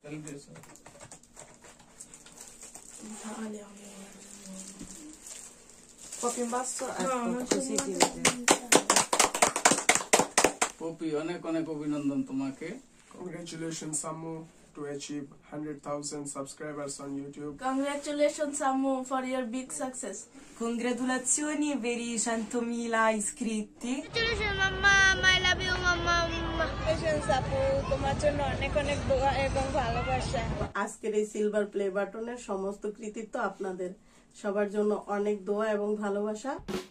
Popi in basso, ecco, così ti vede. Popi, অনেক অভিনন্দন তোমাকে। Congratulations, Sammu, to achieve 100,000 subscribers on YouTube. Congratulations, Sammu, for your big success. Congratulazioni per i 100.000 iscritti. Congratulations, Mama. I love you, Mama. Congratulations, Appu. তোমার জন্য অনেক অনেক দোয়া এবং ভালোবাসা। আজকের এই সিলভার প্লে বাটনের সমস্ত কৃতিত্ব আপনাদের সবার জন্য অনেক দোয়া এবং ভালোবাসা।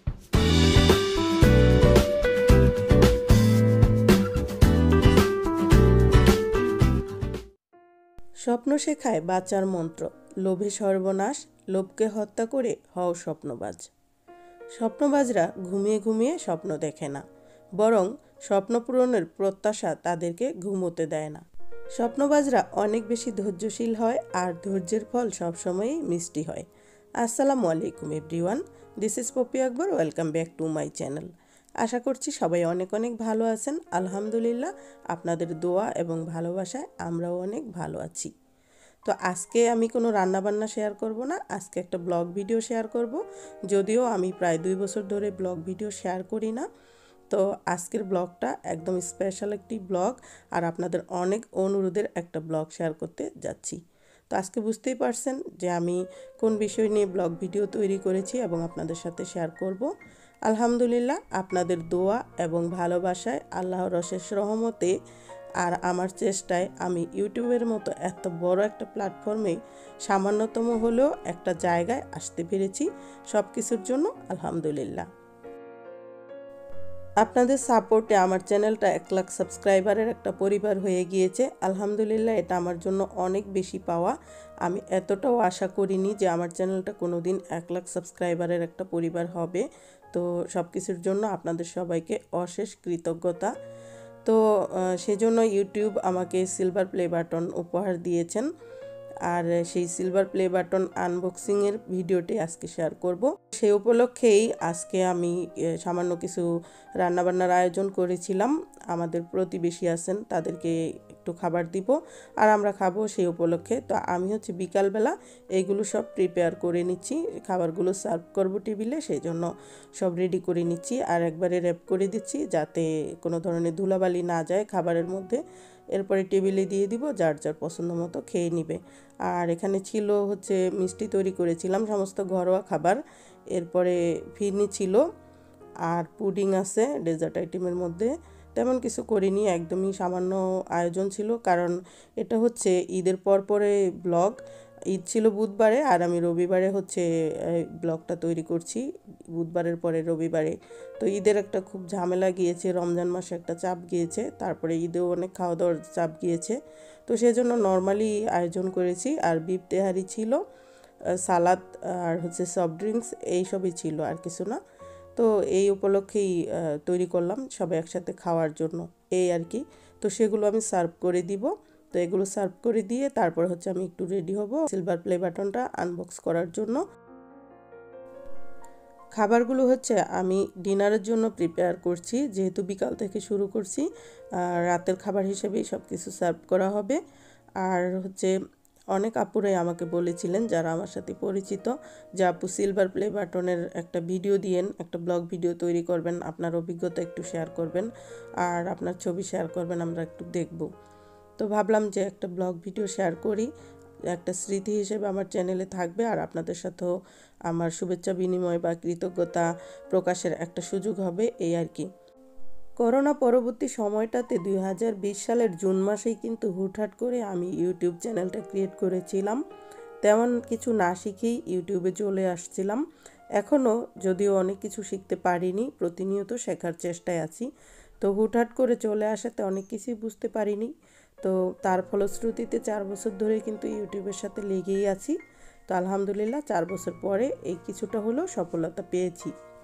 স্বপ্ন শেখায় বাঁচার মন্ত্র, লোভে সর্বনাশ, লোভকে হত্যা করে হও স্বপ্নবাজ। স্বপ্নবাজরা ঘুমিয়ে ঘুমিয়ে স্বপ্ন দেখে না, বরং স্বপ্ন পূরণের প্রত্যাশা তাদেরকে ঘুমোতে দেয় না। স্বপ্নবাজরা অনেক বেশি ধৈর্যশীল হয় আর ধৈর্যের ফল সবসময়ই মিষ্টি হয়। আসসালামু আলাইকুম everyone, this is Poppy Akbar, welcome back to my channel. আশা করছি সবাই অনেক অনেক ভালো আছেন। আলহামদুলিল্লাহ, আপনাদের দোয়া এবং ভালোবাসায় আমরাও অনেক ভালো আছি। তো আজকে আমি কোনো রান্নাবান্না শেয়ার করব না, আজকে একটা ব্লগ ভিডিও শেয়ার করব। যদিও আমি প্রায় 2 বছর ধরে ব্লগ ভিডিও শেয়ার করি না, তো আজকের ব্লগটা একদম স্পেশাল একটি ব্লগ আর আপনাদের অনেক অনুরোধের একটা ব্লগ শেয়ার করতে যাচ্ছি। তো আজকে বুঝতেই পারছেন যে আমি কোন বিষয় নিয়ে ব্লগ ভিডিও তৈরি করেছি এবং আপনাদের সাথে শেয়ার করব। আলহামদুলিল্লাহ, আপনাদের দোয়া এবং ভালোবাসায়, আল্লাহর অশেষ রহমতে আর আমার চেষ্টায় আমি ইউটিউবের মতো এত বড় একটা প্ল্যাটফর্মে সামান্যতম হলেও একটা জায়গায় আসতে পেরেছি। সব কিছুর জন্য আলহামদুলিল্লাহ। আপনাদের সাপোর্টে আমার চ্যানেলটা 1 লাখ সাবস্ক্রাইবারের একটা পরিবার হয়ে গিয়েছে। আলহামদুলিল্লাহ, এটা আমার জন্য অনেক বেশি পাওয়া। আমি এতটাও আশা করিনি যে আমার চ্যানেলটা কোনো দিন 1 লাখ সাবস্ক্রাইবারের একটা পরিবার হবে। তো সব কিছুর জন্য আপনাদের সবাইকে অশেষ কৃতজ্ঞতা। তো সেজন্য ইউটিউব আমাকে সিলভার প্লে বাটন উপহার দিয়েছেন, আর সেই সিলভার প্লে বাটন আনবক্সিংয়ের ভিডিওটি আজকে শেয়ার করব। সেই উপলক্ষেই আজকে আমি সামান্য কিছু রান্নাবান্নার আয়োজন করেছিলাম। আমাদের প্রতিবেশী আছেন, তাদেরকে একটু খাবার দিব আর আমরা খাবো সেই উপলক্ষে। তো আমি হচ্ছে বিকালবেলা এইগুলো সব প্রিপেয়ার করে নিচ্ছি, খাবারগুলো সার্ভ করব টেবিলে, সেই জন্য সব রেডি করে নিচ্ছি আর একবারে র্যাপ করে দিচ্ছি যাতে কোনো ধরনের ধুলাবালি না যায় খাবারের মধ্যে। এরপরে টেবিলে দিয়ে দিব, যার যার পছন্দ মতো খেয়ে নিবে। আর এখানে ছিল হচ্ছে মিষ্টি তৈরি করেছিলাম, সমস্ত ঘরোয়া খাবার। এরপরে ফিরনি ছিল আর পুডিং আছে ডেজার্ট আইটেমের মধ্যে। তেমন কিছু করিনি, একদমই সামান্য আয়োজন ছিল, কারণ এটা হচ্ছে ঈদের পরে ব্লগ। ঈদ ছিল বুধবারে আর আমি রবিবারে হচ্ছে ব্লগটা তৈরি করছি, বুধবারের পরে রবিবারে। তো ঈদের একটা খুব ঝামেলা গিয়েছে, রমজান মাসে একটা চাপ গিয়েছে, তারপরে ঈদেও অনেক খাওয়া দাওয়ার চাপ গিয়েছে। তো সেজন্য নর্মালি আয়োজন করেছি। আর বিফ তেহারি ছিল, সালাদ আর হচ্ছে সফট ড্রিঙ্কস, এইসবই ছিল, আর কিছু না। তো এই উপলক্ষেই তৈরি করলাম সবাই একসাথে খাওয়ার জন্য, এই আর কি। তো সেগুলো আমি সার্ভ করে দিব। তো এগুলো সার্ভ করে দিয়ে তারপর হচ্ছে আমি একটু রেডি হব সিলভার প্লে বাটনটা আনবক্স করার জন্য। খাবারগুলো হচ্ছে আমি ডিনারের জন্য প্রিপেয়ার করছি, যেহেতু বিকাল থেকে শুরু করছি, রাতের খাবার হিসেবেই সব কিছু সার্ভ করা হবে। আর হচ্ছে অনেক আপুরাই আমাকে বলেছিলেন, যারা আমার সাথে পরিচিত, যে আপু সিলভার প্লে বাটনের একটা ভিডিও দিয়েন, একটা ব্লগ ভিডিও তৈরি করবেন, আপনার অভিজ্ঞতা একটু শেয়ার করবেন আর আপনার ছবি শেয়ার করবেন, আমরা একটু দেখব। তো ভাবলাম যে একটা ব্লগ ভিডিও শেয়ার করি, একটা স্মৃতি হিসেবে আমার চ্যানেলে থাকবে আর আপনাদের সাথেও আমার শুভেচ্ছা বিনিময় বা কৃতজ্ঞতা প্রকাশের একটা সুযোগ হবে, এই আর কি। করোনা পরবর্তী সময়টাতে 2020 সালের জুন মাসেই কিন্তু হুটহাট করে আমি ইউটিউব চ্যানেলটা ক্রিয়েট করেছিলাম। তেমন কিছু না শিখেই ইউটিউবে চলে আসছিলাম। এখনও যদিও অনেক কিছু শিখতে পারিনি, প্রতিনিয়ত শেখার চেষ্টায় আছি। তো হুটহাট করে চলে আসাতে অনেক কিছুই বুঝতে পারিনি। তো তার ফলশ্রুতিতে 4 বছর ধরে কিন্তু ইউটিউবের সাথে লেগেই আছি। তো আলহামদুলিল্লাহ 4 বছর পরে এই কিছুটা হলেও সফলতা পেয়েছি।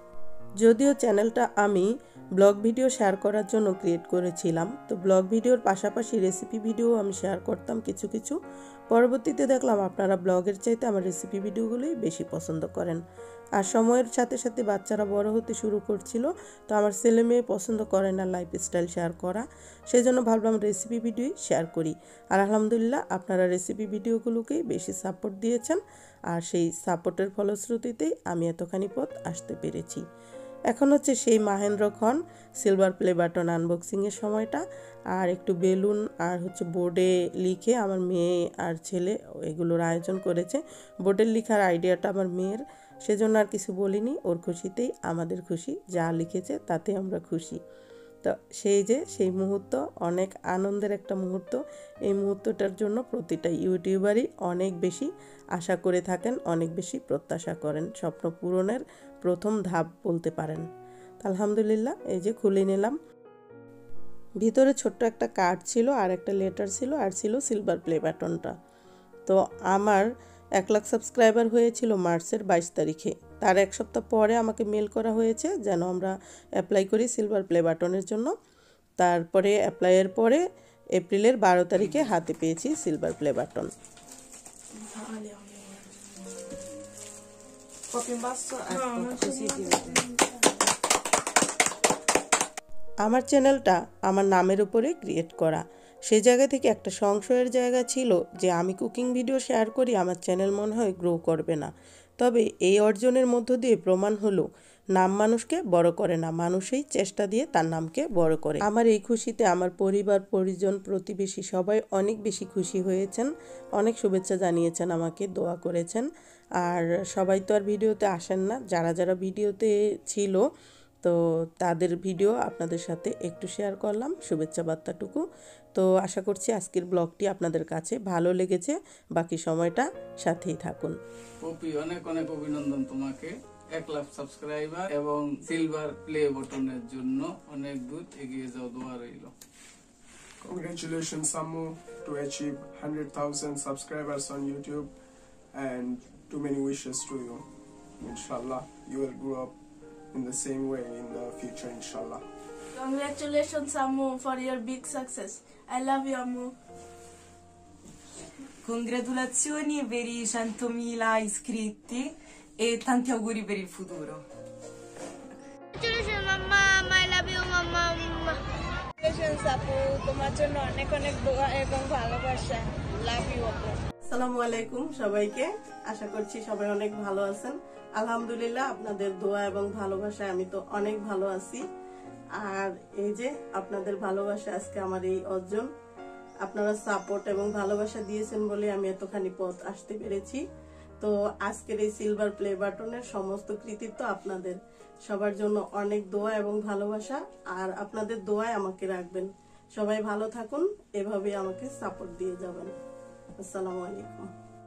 যদিও চ্যানেলটা আমি ব্লগ ভিডিও শেয়ার করার জন্য ক্রিয়েট করেছিলাম, তো ব্লগ ভিডিওর পাশাপাশি রেসিপি ভিডিও আমি শেয়ার করতাম কিছু কিছু। পরবর্তীতে দেখলাম আপনারা ব্লগের চাইতে আমার রেসিপি ভিডিওগুলোই বেশি পছন্দ করেন। আর সময়ের সাথে সাথে বাচ্চারা বড় হতে শুরু করছিল, তো আমার ছেলে মেয়ে পছন্দ করে না লাইফস্টাইল শেয়ার করা, সেই জন্য ভাবলাম রেসিপি ভিডিওই শেয়ার করি। আর আলহামদুলিল্লাহ আপনারা রেসিপি ভিডিওগুলোকেই বেশি সাপোর্ট দিয়েছেন, আর সেই সাপোর্টের ফলশ্রুতিতেই আমি এতখানি পথ আসতে পেরেছি। এখন হচ্ছে সেই মাহেন্দ্র খন সিলভার প্লে বাটন আনবক্সিংয়ের সময়টা। আর একটু বেলুন আর হচ্ছে বোর্ডে লিখে আমার মেয়ে আর ছেলে এগুলোর আয়োজন করেছে। বোর্ডের লেখার আইডিয়াটা আমার মেয়ের, সেজন্য আর কিছু বলিনি, ওর খুশিতেই আমাদের খুশি, যা লিখেছে তাতে আমরা খুশি। তো সেই মুহূর্ত অনেক আনন্দের একটা মুহূর্ত। এই মুহূর্তটার জন্য প্রতিটা ইউটিউবারই অনেক বেশি আশা করে থাকেন, অনেক বেশি প্রত্যাশা করেন, স্বপ্ন পূরণের প্রথম ধাপ বলতে পারেন। আলহামদুলিল্লাহ এই যে খুলে নিলাম। ভিতরে ছোট্ট একটা কার্ড ছিল আর একটা লেটার ছিল, আর ছিল সিলভার প্লে বাটনটা। তো আমার 1 লাখ সাবস্ক্রাইবার হয়েছিল মার্চের 22 তারিখে। তার এক সপ্তাহ পরে আমাকে মেল করা হয়েছে যেন আমরা অ্যাপ্লাই করি সিলভার প্লে বাটনের জন্য। তারপরে অ্যাপ্লাইয়ের পরে এপ্রিলের 12 তারিখে হাতে পেয়েছি silver play button. Copy and paste, ecco così ti vede. আমার চ্যানেলটা আমার নামের উপরে ক্রিয়েট করা, সেই জায়গা থেকে একটা সংশয়ের জায়গা ছিল যে আমি কুকিং ভিডিও শেয়ার করি, আমার চ্যানেল মনে হয় গ্রো করবে না। তবে এই অর্জনের মধ্য দিয়ে প্রমাণ হলো নাম মানুষকে বড় করে না, মানুষই চেষ্টা দিয়ে তার নামকে বড় করে। আমার এই খুশিতে আমার পরিবার, পরিজন, প্রতিবেশী সবাই অনেক বেশি খুশি হয়েছেন, অনেক শুভেচ্ছা জানিয়েছেন, আমাকে দোয়া করেছেন। আর সবাই তো আর ভিডিওতে আসেন না, যারা যারা ভিডিওতে ছিল তো তাদের ভিডিও আপনাদের সাথে একটু শেয়ার করলাম, শুভেচ্ছা বার্তাটুকু। তো আশা করছি আজকের ব্লগটি আপনাদের কাছে ভালো লেগেছে, বাকি সময়টা সাথেই থাকুন। পপি অনেক অনেক অভিনন্দন তোমাকে 1 লাখ সাবস্ক্রাইবার এবং সিলভার প্লে বাটনের জন্য। অনেক দূর এগিয়ে যাও, দোয়া রইল। Congratulations, Sammu, to achieve 100,000 subscribers on YouTube, and too many wishes to you. Inshallah, you will grow up in the same way in the future, inshallah. Congratulations, Ammu, for your big success. I love you, Ammu. Congratulazioni per i 100.000 iscritti e tanti auguri per il futuro. Congratulations, Mama. I love you, Mama. Congratulations, Appu, তোমার জন্য অনেক অনেক দোয়া এবং ভালোবাসা। Love you, আপু। আসসালামু আলাইকুম সবাইকে, আশা করছি সবাই অনেক ভালো আছেন। আলহামদুলিল্লাহ আপনাদের দোয়া এবং ভালোবাসায় আমি তো অনেক ভালো আছি। আর এই যে আপনাদের ভালোবাসা আজকে আমার এই অর্জন, আপনারা সাপোর্ট এবং ভালোবাসা দিয়েছেন বলে আমি এতখানি পথ আসতে পেরেছি। তো আজকের এই সিলভার প্লে বাটনের সমস্ত কৃতিত্ব আপনাদের। সবার জন্য অনেক দোয়া এবং ভালোবাসা, আর আপনাদের দোয়ায় আমাকে রাখবেন। সবাই ভালো থাকুন, এভাবে আমাকে সাপোর্ট দিয়ে যাবেন। আসসালামু আলাইকুম।